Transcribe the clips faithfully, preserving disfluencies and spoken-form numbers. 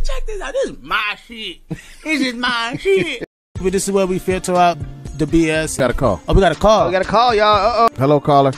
check this out. This is my shit. This is my shit. But this is where we filter out the B S. Got a call. Oh, we got a call. Oh, we got a call, y'all. Uh-oh. Hello, caller.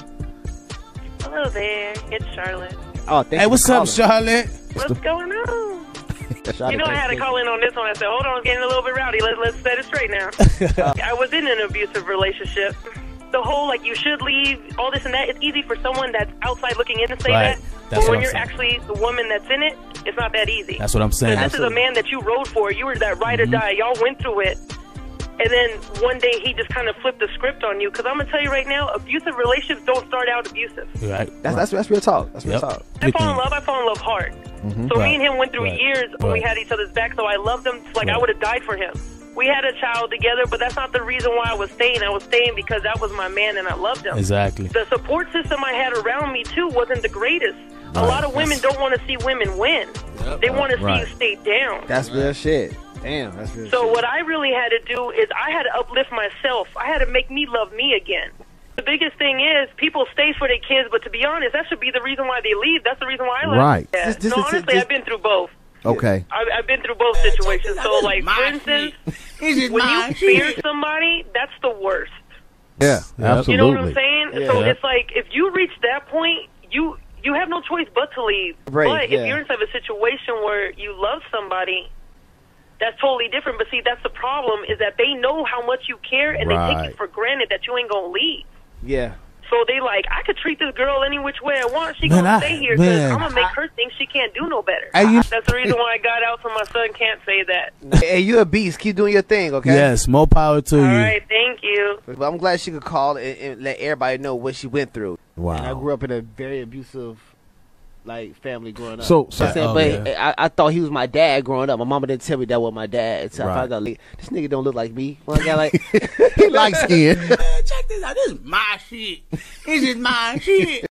Hello there, it's Charlotte. Oh, thank Hey, you what's for up, calling. Charlotte? What's going on? Charlotte, You know I had to thank call in on this one. I said, hold on, it's getting a little bit rowdy. Let, let's set it straight now. I was in an abusive relationship. The whole, like, you should leave, all this and that, it's easy for someone that's outside looking in to say Right. that. That's but what when I'm you're saying. actually the woman that's in it, it's not that easy. That's what I'm saying. This is a man that you rode for. You were that ride or die. Y'all went through it. And then one day he just kind of flipped the script on you. Because I'm going to tell you right now, abusive relationships don't start out abusive. Right. That's, that's, that's real talk. That's real Yep. talk. I fall in love. I fall in love hard. Mm-hmm. So Right. me and him went through Right. years when we Right. had each other's back. So I loved him. It's like Right. I would have died for him. We had a child together, but that's not the reason why I was staying. I was staying because that was my man and I loved him. Exactly. The support system I had around me, too, wasn't the greatest. A Right. lot of women don't want to see women win. They want to see Right. you stay down. That's real shit. Damn, that's real So shit. what I really had to do is I had to uplift myself. I had to make me love me again. The biggest thing is people stay for their kids, but to be honest, that should be the reason why they leave. That's the reason why I left. Right. Yeah. This- this no, is- honestly, this- I've been through both. Okay. I've, I've been through both situations. Check this out. So, This is like, my for instance, shit. This is when my you fear shit. somebody, that's the worst. Yeah, Yep. You know absolutely. what I'm saying? Yeah. So Yeah. it's like if you reach that point, you you have no choice but to leave. Right, but yeah. if you're in a situation where you love somebody, that's totally different. But see, that's the problem is that they know how much you care and they take Right. it for granted that you ain't gonna leave. Yeah. So they like, I could treat this girl any which way I want. She Man, gonna I- stay here because man. I'm gonna make her think she can't do no better. Hey, you- That's the reason why I got out, so my son can't say that. Hey, you a beast. Keep doing your thing, okay? Yes, more power to All you. right, thank you. But I'm glad she could call and, and let everybody know what she went through. Wow. And I grew up in a very abusive, like, family growing up. So- So I so- said, oh, but yeah. I, I thought he was my dad growing up. My mama didn't tell me that was my dad. So I Right. found out, like, this nigga don't look like me. Well, I got like, He likes skin. Man, check this out. This is my shit. This is my shit.